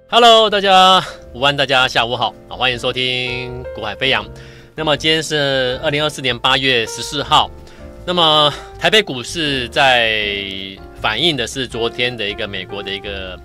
Hello， 大家午安，大家下午好，欢迎收听股海飞扬。那么今天是2024年8月14号。那么台北股市在反映的是昨天的一个美国的一个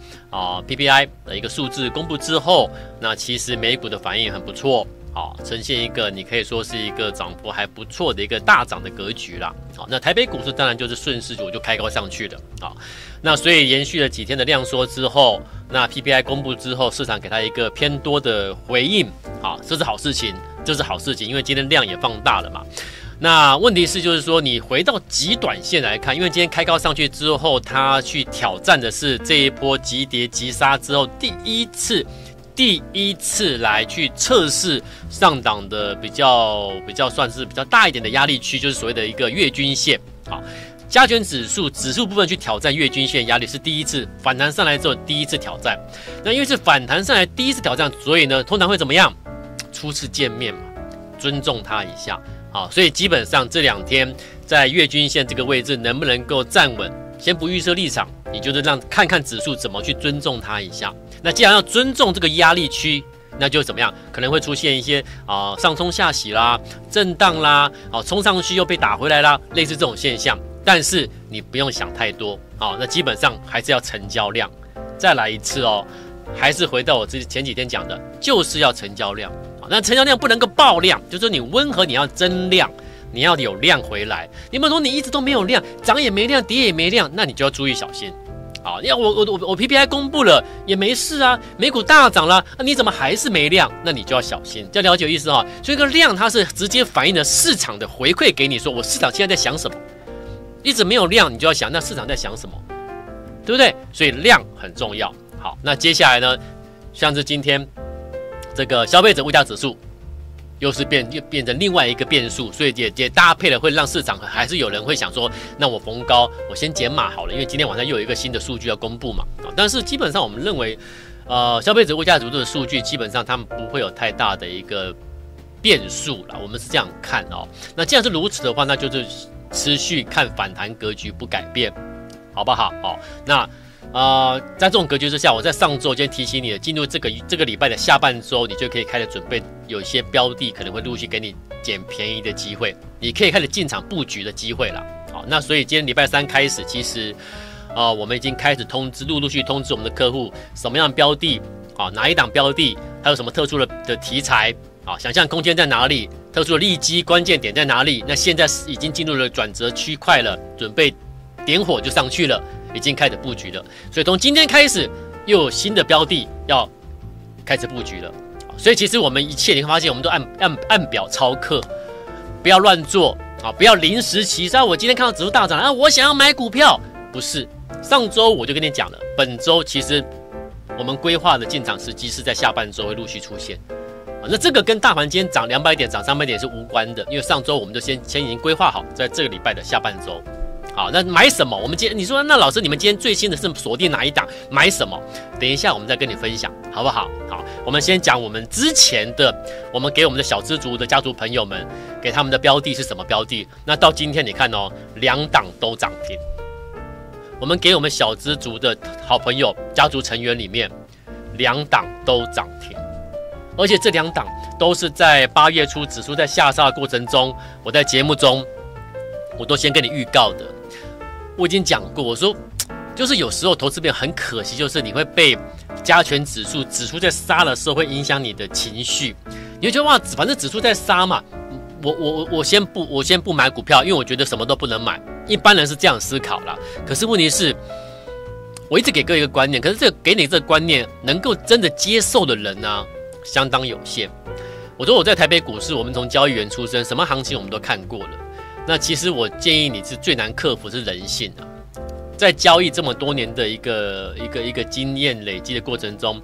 PPI 的一个数字公布之后，那其实美股的反应很不错。呈现一个你可以说是一个涨幅还不错的一个大涨的格局啦。那台北股市当然就是顺势就开高上去的。那所以延续了几天的量缩之后，那 PPI 公布之后，市场给它一个偏多的回应。这是好事情，这是好事情，因为今天量也放大了嘛。那问题是就是说，你回到极短线来看，因为今天开高上去之后，它去挑战的是这一波急跌急杀之后第一次来去测试上档的比较算是比较大一点的压力区，就是所谓的一个月均线。加权指数部分去挑战月均线压力是第一次反弹上来之后第一次挑战。那因为是反弹上来第一次挑战，所以呢通常会怎么样？初次见面嘛，尊重它一下。所以基本上这2天在月均线这个位置能不能够站稳，先不预设立场，你就是看看指数怎么去尊重它一下。那既然要尊重这个压力区，那就怎么样？可能会出现一些上冲下洗啦、震荡啦、冲上去又被打回来啦，类似这种现象。但是你不用想太多，那基本上还是要成交量。再来一次还是回到我前几天讲的，就是要成交量。那成交量不能够爆量，就是说你温和，你要增量，你要有量回来。你们说你一直都没有量，涨也没量，跌也没量，那你就要注意小心。要我 PPI 公布了也没事啊，美股大涨了，你怎么还是没量？那你就要小心，要了解意思所以这个量它是直接反映了市场的回馈给你，说我市场现在在想什么，一直没有量，你就要想那市场在想什么，对不对？所以量很重要。好，那接下来呢，像是今天这个消费者物价指数又变成另外一个变数，所以也搭配了会让市场还是有人会想说，那我逢高我先减码好了，因为今天晚上又有一个新的数据要公布嘛。但是基本上我们认为，消费者物价指数的数据基本上他们不会有太大的一个变数啦，我们是这样看那既然是如此的话，那就是持续看反弹格局不改变，好不好？那在这种格局之下，我在上周今天提醒你的，进入这个礼拜的下半周，你就可以开始准备，有一些标的可能会陆续给你捡便宜的机会，你可以开始进场布局的机会了。那所以今天礼拜3开始，其实我们已经开始陆续通知我们的客户，什么样的标的哪一档标的，还有什么特殊的题材想象空间在哪里，特殊的利基关键点在哪里？那现在已经进入了转折区块了，准备点火就上去了。已经开始布局了，所以从今天开始又有新的标的要开始布局了。所以其实我们一切你会发现，我们都按表操课，不要乱做不要临时起意。我今天看到指数大涨我想要买股票，不是。上周我就跟你讲了，本周其实我们规划的进场时机是在下半周会陆续出现。那这个跟大盘今天涨200点、涨300点是无关的，因为上周我们就先已经规划好，在这个礼拜的下半周。好，那买什么？我们你说那老师，你们今天最新的是锁定哪一档？买什么？等一下我们再跟你分享，好不好？好，我们先讲我们之前的，我们给我们的小资族的家族朋友们，给他们的标的是什么标的？那到今天你看2档都涨停。我们给我们小资族的好朋友、家族成员里面，2档都涨停，而且这2档都是在8月初指数在下杀的过程中，我在节目中我都先跟你预告的。我已经讲过，我说就是有时候投资变很可惜，就是你会被加权指数在杀的时候会影响你的情绪，你会觉得哇，反正指数在杀嘛，我先不买股票，因为我觉得什么都不能买。一般人是这样思考啦，可是问题是，我一直给各位一个观念，可是给你这个观念能够真的接受的人呢，相当有限。我说我在台北股市，我们从交易员出身，什么行情我们都看过了。那其实我建议你是最难克服是人性在交易这么多年的一个经验累积的过程中，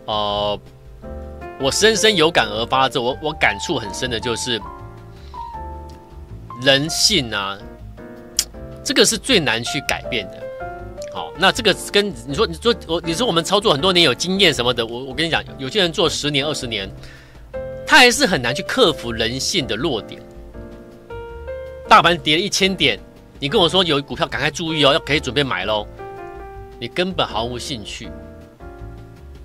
我深深有感而发之后，我感触很深的就是人性这个是最难去改变的。好，那这个跟你说我们操作很多年有经验什么的，我跟你讲，有些人做10年20年，他还是很难去克服人性的弱点。大盘跌了1000点，你跟我说有股票赶快注意可以准备买咯，你根本毫无兴趣，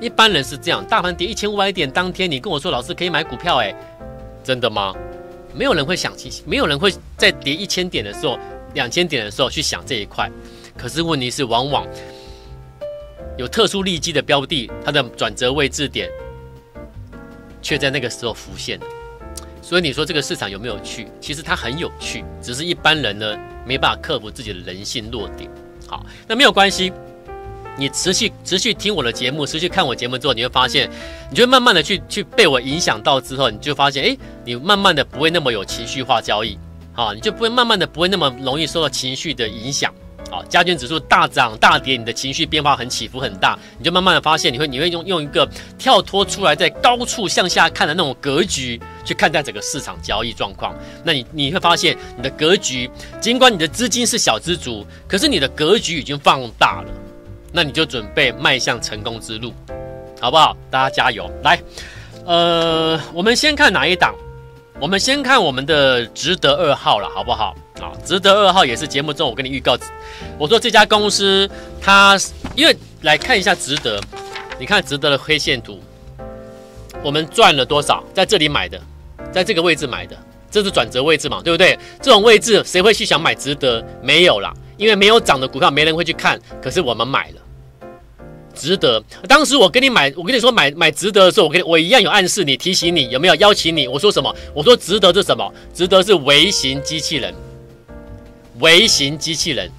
一般人是这样，大盘跌1500点，当天你跟我说老师可以买股票，真的吗？没有人会想，没有人会在跌1000点的时候、2000点的时候去想这一块。可是问题是，往往有特殊利基的标的，它的转折位置点却在那个时候浮现了。所以你说这个市场有没有趣？其实它很有趣，只是一般人呢没办法克服自己的人性弱点。好，那没有关系。你持续听我的节目，持续看我节目之后，你会发现，你就会慢慢的去被我影响到之后，你就发现，你慢慢的不会那么有情绪化交易，你就不会慢慢的不会那么容易受到情绪的影响。加权指数大涨大跌，你的情绪变化起伏很大，你就慢慢的发现，你会用一个跳脱出来，在高处向下看的那种格局去看待整个市场交易状况。那你会发现，你的格局，尽管你的资金是小资族，可是你的格局已经放大了。那你就准备迈向成功之路，好不好？大家加油！来，我们先看哪一档？我们先看我们的值得2号了，好不好？值得2号也是节目中我跟你预告，我说这家公司它因为来看一下值得，你看值得的黑线图，我们赚了多少？在这里买的，在这个位置买的，这是转折位置嘛，对不对？这种位置谁会去想买值得？没有啦。因为没有涨的股票，没人会去看。可是我们买了，值得。当时我跟你说买值得的时候，我一样有暗示你，提醒你，有没有邀请你？我说什么？我说值得是什么？值得是微型机器人，微型机器人。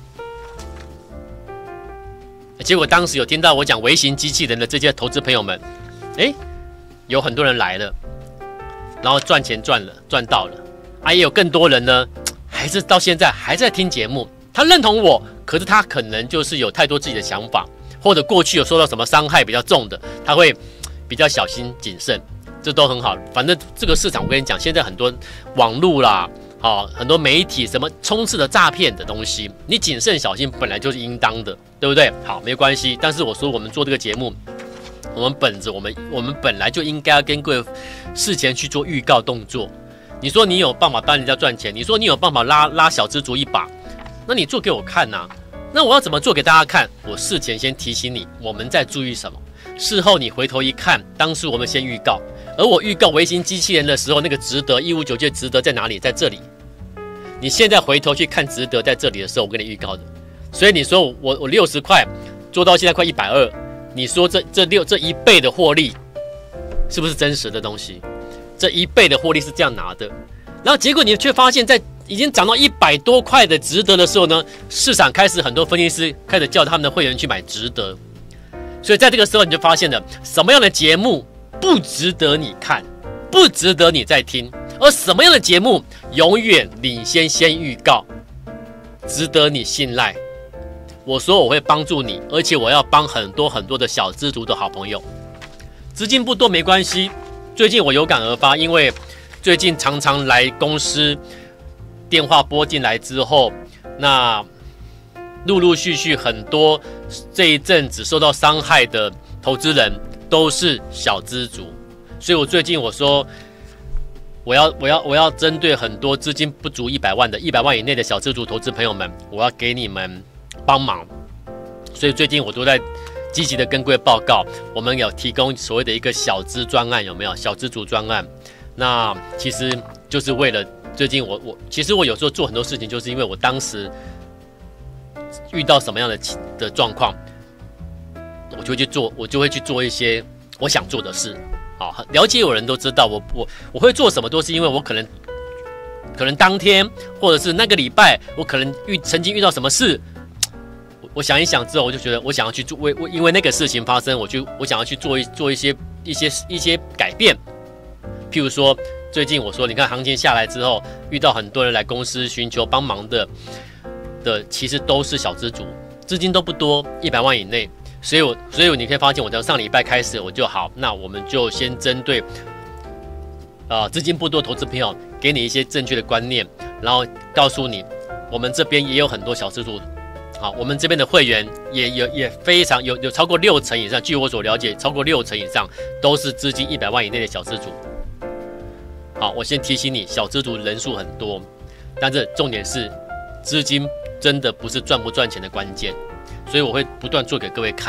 结果当时有听到我讲微型机器人的这些投资朋友们，有很多人来了，然后赚钱赚到了，也有更多人呢，还是到现在还在听节目。他认同我，可是他可能就是有太多自己的想法，或者过去有受到什么伤害比较重的，他会比较小心谨慎，这都很好。反正这个市场，我跟你讲，现在很多网络啦，很多媒体什么充斥的诈骗的东西，你谨慎小心本来就是应当的，对不对？好，没关系。但是我说我们做这个节目，我们本着我们本来就应该要跟各位事前去做预告动作。你说你有办法帮人家赚钱，你说你有办法拉小资族一把。那你做给我看啊，那我要怎么做给大家看？我事前先提醒你，我们在注意什么？事后你回头一看，当时我们先预告，而我预告微型机器人的时候，那个值得159值得在哪里？在这里。你现在回头去看值得在这里的时候，我跟你预告的。所以你说我60块做到现在快120，你说这1倍的获利，是不是真实的东西？这1倍的获利是这样拿的，然后结果你却发现，在已经涨到100多块的值得的时候呢，市场开始很多分析师开始叫他们的会员去买值得，所以在这个时候你就发现了什么样的节目不值得你看，不值得你再听，而什么样的节目永远领先先预告，值得你信赖。我说我会帮助你，而且我要帮很多的小资族的好朋友，资金不多没关系。最近我有感而发，因为最近常常来公司电话拨进来之后，那陆续很多这一阵子受到伤害的投资人都是小资族，所以我最近我说我要针对很多资金不足100万的100万以内的小资族投资朋友们，我要给你们帮忙。所以最近我都在积极的跟各位报告，我们有提供所谓的一个小资专案，有没有？小资族专案，那其实就是为了最近其实我有时候做很多事情，就是因为我当时遇到什么样的状况，我就会去做一些我想做的事。好，了解我的人都知道我会做什么，都是因为我可能当天或者是那个礼拜，我可能曾经遇到什么事，我想一想之后，我就觉得我想要去做，因为那个事情发生，我想要去做一些改变。譬如说，最近我说，你看行情下来之后，遇到很多人来公司寻求帮忙的，其实都是小资族，资金都不多，100万以内。所以你可以发现，我从上礼拜开始，那我们就先针对资金不多投资朋友，给你一些正确的观念，然后告诉你，我们这边也有很多小资族。好，我们这边的会员也非常有超过60%以上，据我所了解，超过60%以上都是资金100万以内的小资族。好，我先提醒你，小资族人数很多，但是重点是资金真的不是赚不赚钱的关键，所以我会不断做给各位看。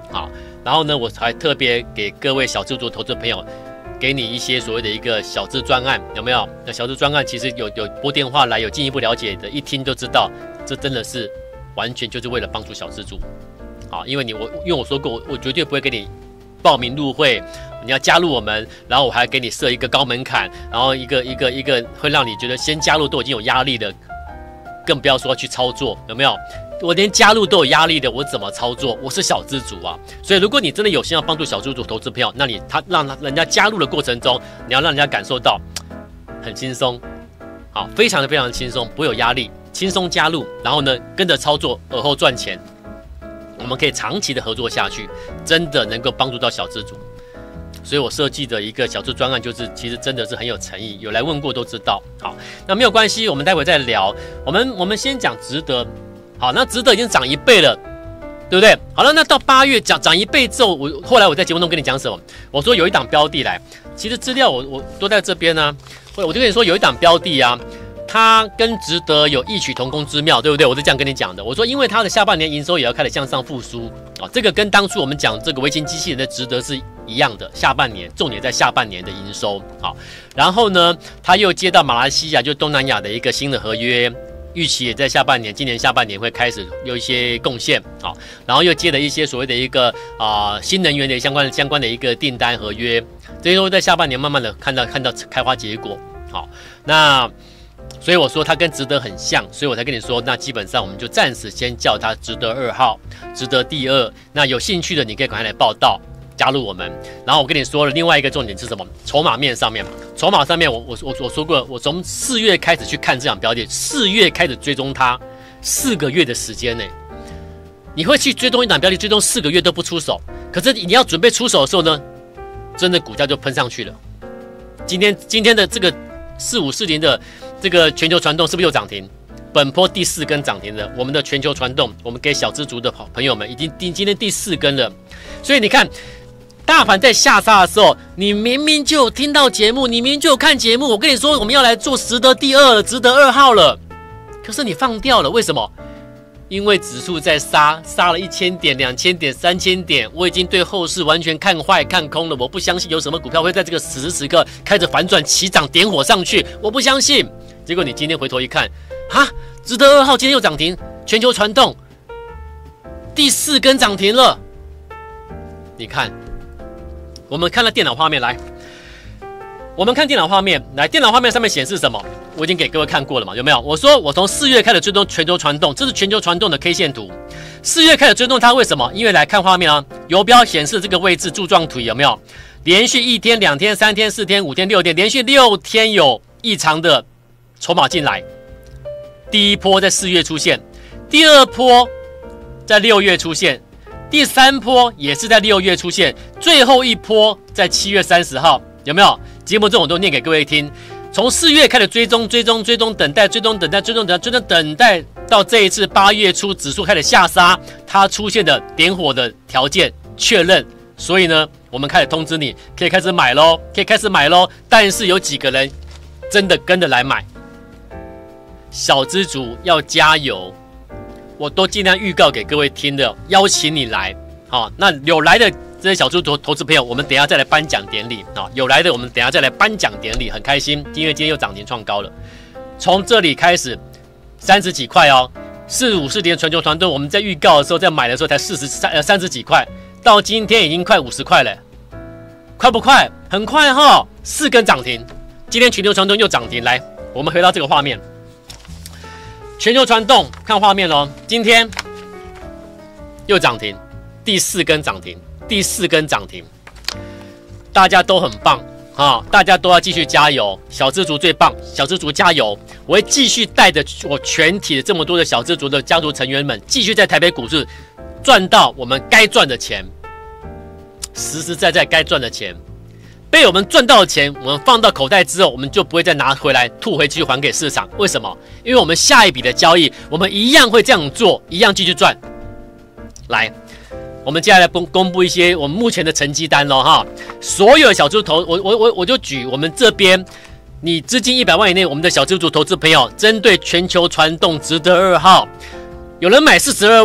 好，然后呢，我还特别给各位小资族投资朋友，给你一些所谓的一个小资专案，有没有？那小资专案其实有拨电话来，有进一步了解的，一听就知道，这真的是完全就是为了帮助小资族。好，因为我说过，我绝对不会给你报名入会，你要加入我们，然后我还给你设一个高门槛，然后一个会让你觉得先加入都已经有压力的，更不要说去操作，有没有？我连加入都有压力的，我怎么操作？我是小资族啊，所以如果你真的有心要帮助小资族投资朋友，那让人家加入的过程中，你要让人家感受到很轻松，好，非常轻松，不会有压力，轻松加入，然后呢跟着操作，而后赚钱，我们可以长期的合作下去，真的能够帮助到小资族。所以我设计的一个小资专案，就是其实真的是很有诚意，有来问过都知道。好，那没有关系，我们待会再聊。我们先讲值得。好，那值得已经涨1倍了，对不对？好了，那到8月涨1倍之后，后来我在节目中跟你讲什么？我说有一档标的来，其实资料我都在这边呢、我就跟你说有一档标的啊，它跟值得有异曲同工之妙，对不对？我是这样跟你讲的。我说因为它的下半年营收也要开始向上复苏啊，这个跟当初我们讲这个微型机器人的值得是一样的，下半年重点在下半年的营收。好，然后呢，它又接到马来西亚就东南亚的一个新的合约。预期也在下半年，今年下半年会开始有一些贡献，好，然后又接了一些所谓的一个新能源的相关的一个订单合约，这些都会在下半年慢慢的看到开花结果，好，那所以我说它跟值得很像，所以我才跟你说，那基本上我们就暂时先叫它值得2号，值得第2，那有兴趣的你可以赶快来报到。加入我们，然后我跟你说了，另外一个重点是什么？筹码面上面，筹码上面我说过，我从4月开始去看这档标的，4月开始追踪它，4个月的时间内，你会去追踪一档标的，追踪4个月都不出手，可是你要准备出手的时候呢，真的股价就喷上去了。今天的这个4540的这个全球传动是不是又涨停？本波第4根涨停的，我们的全球传动，我们给小资族的朋友们已经今天第4根了，所以你看。大盘在下杀的时候，你明明就有听到节目，你明明就有看节目。我跟你说，我们要来做值得第2了，值得2号了。可是你放掉了，为什么？因为指数在杀了1000点、2000点、3000点，我已经对后市完全看坏、看空了。我不相信有什么股票会在这个此时此刻开始反转、起涨、点火上去，我不相信。结果你今天回头一看，哈，值得2号今天又涨停，全球传动第4根涨停了。你看。我们看到电脑画面来，我们看电脑画面来，电脑画面上面显示什么？我已经给各位看过了嘛，有没有？我说我从4月开始追踪全球传动，这是全球传动的 K 线图。4月开始追踪它，为什么？因为来看画面啊，游标显示这个位置柱状图有没有？连续1天、2天、3天、4天、5天、6天，连续6天有异常的筹码进来。第一波在4月出现，第2波在6月出现。第3波也是在6月出现，最后一波在7月30号，有没有？节目中我都念给各位听。从4月开始追踪，等待，等待，到这一次8月初指数开始下杀，它出现的点火的条件确认，所以呢，我们开始通知你，可以开始买咯，但是有几个人真的跟着来买，小资族要加油。我都尽量预告给各位听的，邀请你来。好，那有来的这些小资投资朋友，我们等一下再来颁奖典礼啊！有来的，我们等一下再来颁奖典礼，很开心，因为今天又涨停创高了。从这里开始，30几块哦，4540的全球团队，我们在预告的时候，在买的时候才30几块，到今天已经快50块了，快不快？很快哈，4根涨停，今天全球传动又涨停。来，我们回到这个画面。全球传动，看画面咯，今天又涨停，第4根涨停，大家都很棒啊！大家都要继续加油，小资族最棒，小资族加油！我会继续带着我全体的这么多的小资族的家族成员们，继续在台北股市赚到我们该赚的钱，实实在在该赚的钱。被我们赚到的钱，我们放到口袋之后，我们就不会再拿回来吐回去还给市场。为什么？因为我们下一笔的交易，我们一样会这样做，一样继续赚。来，我们接下来公布一些我们目前的成绩单咯哈。所有小资投，我就举我们这边，你资金100万以内，我们的小资族投资朋友，针对全球传动值得2号，有人买42万，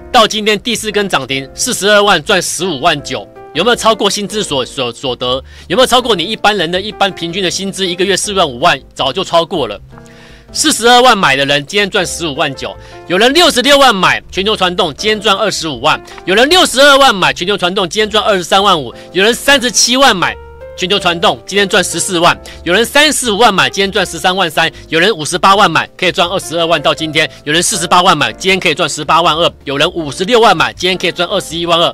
到今天第4根涨停，42万赚15万9，有没有超过薪资所得？有没有超过你一般人的一般平均的薪资1个月4万5万？早就超过了。42万买的人今天赚15万9，有人66万买全球传动今天赚25万，有人62万买全球传动今天赚23万5，有人37万买全球传动今天赚14万，有人35万买今天赚13万3，有人58万买可以赚22万到今天，有人48万买今天可以赚18万2，有人56万买今天可以赚21万2。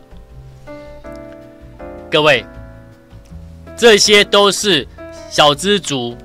各位，这些都是小资族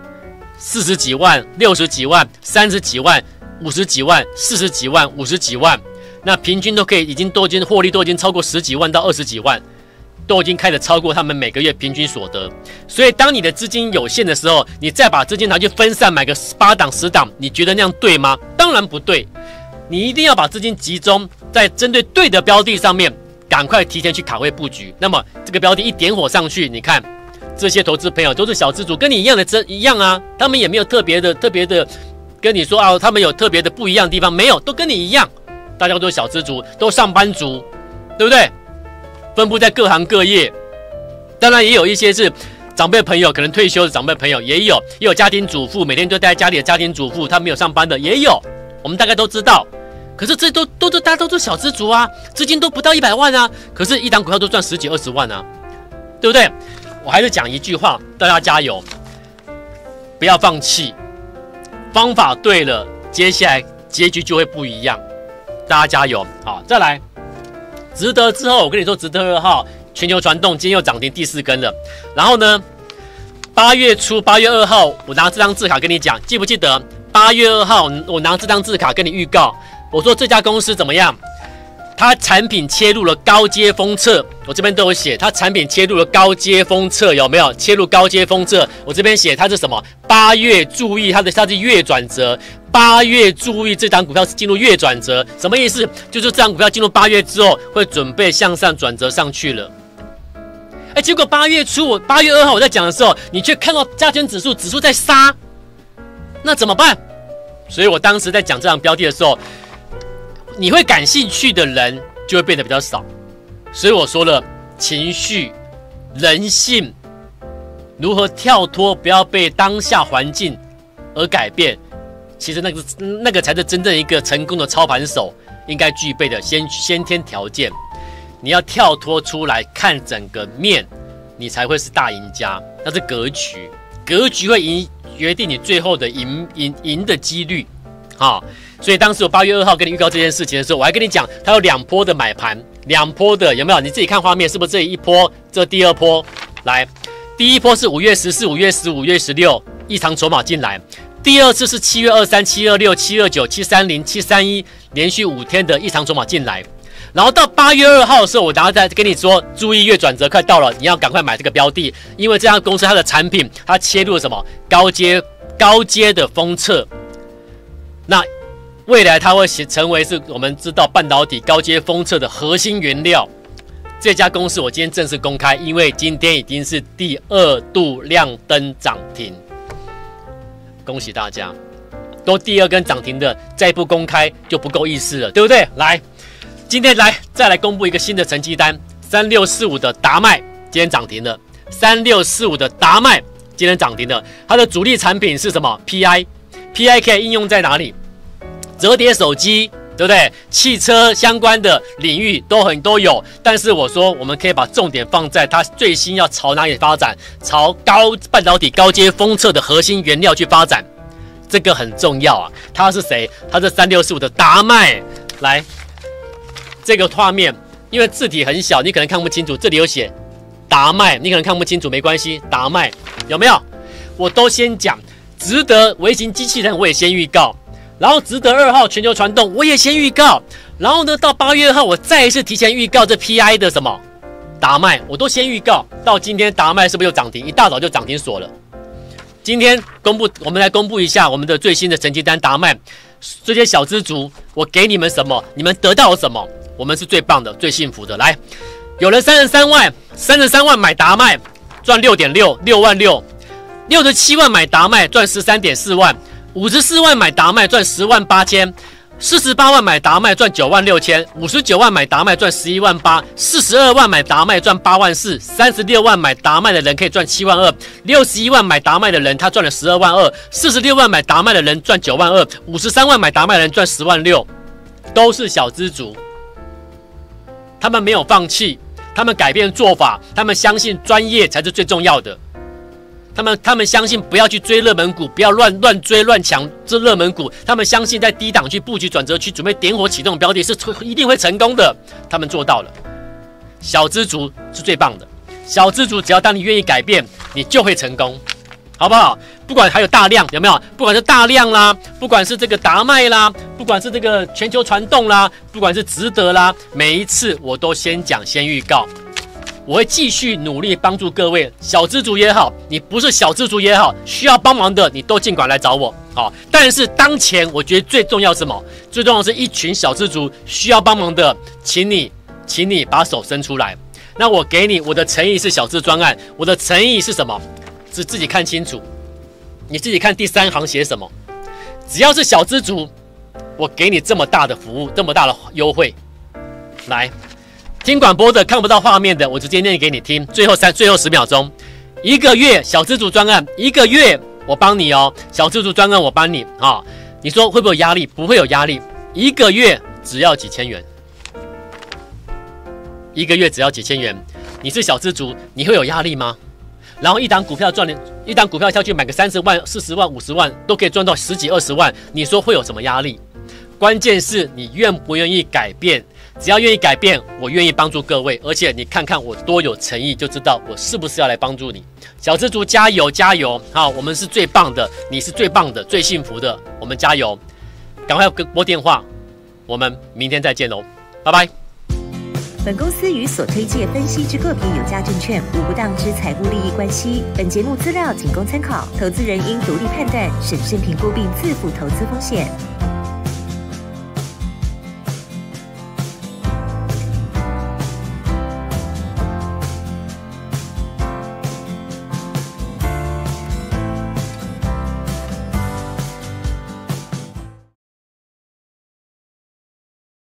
40几万、60几万、30几万、50几万、40几万、50几万，那平均都可以已经获利都已经超过10几万到20几万，都已经开始超过他们每个月平均所得。所以当你的资金有限的时候，你再把资金拿去分散买个8档10档，你觉得那样对吗？当然不对，你一定要把资金集中在针对对的标的上面，赶快提前去卡位布局。那么这个标的一点火上去，你看这些投资朋友都是小资族，跟你一样啊，他们也没有特别的跟你说啊，他们有特别的不一样的地方，没有，都跟你一样，大家都是小资族，都上班族，对不对？分布在各行各业，当然也有一些是长辈朋友，可能退休的长辈朋友也有家庭主妇，每天都待在家里的家庭主妇，他没有上班的也有，我们大概都知道。可是这大家都是小资族啊，资金都不到100万啊，可是一档股票都赚10几20万啊，对不对？我还是讲一句话，大家加油，不要放弃，方法对了，接下来结局就会不一样。大家加油！好，再来，值得之后，我跟你说，值得2号全球传动今天又涨停第4根了。然后呢，8月初8月2号，我拿这张字卡跟你讲，记不记得？8月2号，我拿这张字卡跟你预告，我说这家公司怎么样？它产品切入了高阶封测，我这边都有写，它产品切入了高阶封测，有没有？切入高阶封测，我这边写它是什么？8月注意它是月转折，8月注意这档股票是进入月转折，什么意思？就是这档股票进入8月之后会准备向上转折上去了。结果8月初8月2号我在讲的时候，你却看到加权指数在杀，那怎么办？所以我当时在讲这档标的的时候，你会感兴趣的人就会变得比较少，所以我说了，情绪、人性如何跳脱，不要被当下环境而改变。其实那个才是真正一个成功的操盘手应该具备的先天条件。你要跳脱出来看整个面，你才会是大赢家。那是格局，格局会决定你最后的赢的几率。好。所以当时我8月2号跟你预告这件事情的时候，我还跟你讲，它有2波的买盘，2波的有没有？你自己看画面，是不是这一波？这第2波，来，第一波是5月14、5月15、5月16异常筹码进来，第二次是7月23、726、729、730、731连续5天的异常筹码进来，然后到8月2号的时候，我等下再跟你说，注意月转折快到了，你要赶快买这个标的，因为这家公司它的产品它切入了什么高阶的封测，那未来它会成为是我们知道半导体高阶封测的核心原料。这家公司我今天正式公开，因为今天已经是第2度亮灯涨停，恭喜大家！都第2根涨停的，再不公开就不够意思了，对不对？来，今天再来公布一个新的成绩单，3645的达麦今天涨停了，3645的达麦今天涨停了，它的主力产品是什么 ？PI 可以应用在哪里？折叠手机，对不对？汽车相关的领域都有，但是我说我们可以把重点放在它最新要朝哪里发展，朝半导体高阶封测的核心原料去发展，这个很重要啊。它是谁？它是3645的达麦。来，这个画面因为字体很小，你可能看不清楚，这里有写达麦，你可能看不清楚，没关系，达麦有没有？我都先讲，值得微型机器人我也先预告。然后值得2号全球传动我也先预告，然后呢到8月2号我再一次提前预告这 PI 的什么达麦，我都先预告。到今天达麦是不是又涨停？一大早就涨停锁了。今天我们来公布一下我们的最新的成绩单达麦，这些小资族我给你们什么，你们得到了什么？我们是最棒的、最幸福的。来，有人33万买达麦赚6.6万6，67万买达麦赚13.4万。54万买达麦赚10万8千 48万买达麦赚9万6千，59万买达麦赚11万8，42万买达麦赚8万4，36万买达麦的人可以赚7万2，61万买达麦的人他赚了12万2，46万买达麦的人赚9万2，53万买达麦的人赚10万6，都是小资族。他们没有放弃，他们改变做法，他们相信专业才是最重要的。他们相信不要去追热门股，不要乱追乱抢这热门股。他们相信在低档去布局转折区，准备点火启动标的是一定会成功的。他们做到了。小资族是最棒的，小资族只要当你愿意改变，你就会成功，好不好？不管还有大量有没有，不管是大量啦，不管是这个达麦啦，不管是这个全球传动啦，不管是值得啦，每一次我都先讲先预告。我会继续努力帮助各位，小资族也好，你不是小资族也好，需要帮忙的你都尽管来找我。好，但是当前我觉得最重要是什么？最重要是一群小资族需要帮忙的，请你把手伸出来。那我给你我的诚意是小资专案，我的诚意是什么？是自己看清楚，你自己看第3行写什么。只要是小资族，我给你这么大的服务，这么大的优惠，来。听广播的看不到画面的，我直接念给你听。最后10秒钟，1个月小资族专案，1个月我帮你哦，小资族专案我帮你啊、哦。你说会不会有压力？不会有压力，1个月只要几千元，1个月只要几千元。你是小资族，你会有压力吗？然后一档股票下去买个30万、40万、50万，都可以赚到10几20万，你说会有什么压力？关键是你愿不愿意改变。只要愿意改变，我愿意帮助各位，而且你看看我多有诚意，就知道我是不是要来帮助你。小资族加油加油！好，我们是最棒的，你是最棒的、最幸福的，我们加油！赶快拨电话，我们明天再见喽，拜拜。 本公司与所推介分析之个别有价证券无不当之财务利益关系。本节目资料仅供参考，投资人应独立判断、审慎评估并自负投资风险。